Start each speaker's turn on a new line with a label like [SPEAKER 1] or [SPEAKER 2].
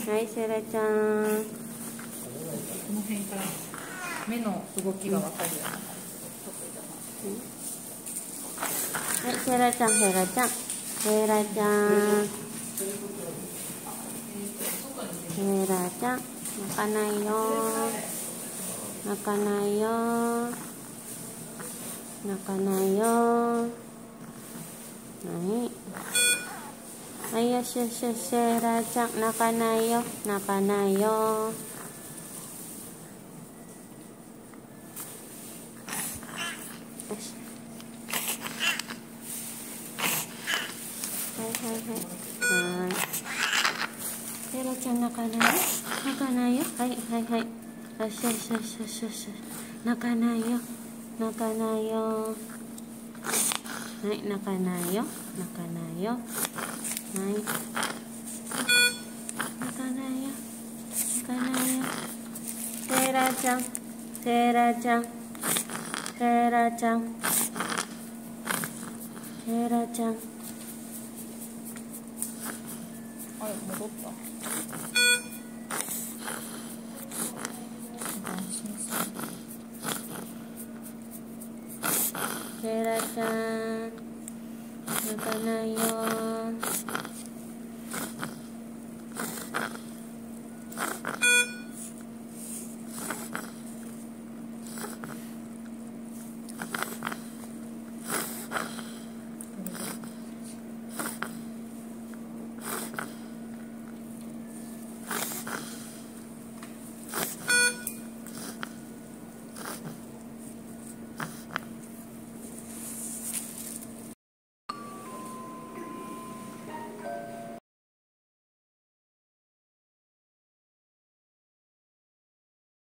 [SPEAKER 1] はい、セイラちゃん。
[SPEAKER 2] この辺から目の動きがわかるような。
[SPEAKER 1] はい、セイラちゃん、セイラちゃん。セイラちゃん。セイラちゃん。泣かないよ。泣かないよ。泣かないよ。はい。はい、よしよしよし、セイラちゃん。泣かないよ。泣かないよ。よし。はいはいはい。はい。セイラちゃん泣かないよ。泣かないよ。はいはいはい。よしよしよしよしよし。泣かないよ。泣かないよ。はい、泣かないよ。泣かないよ。はい。泣かないよ。泣かないよ。セイラちゃん。セイラちゃん。セイラちゃん。セイラちゃん。
[SPEAKER 2] あれ、戻った。
[SPEAKER 1] セイラちゃん。泣かないよ。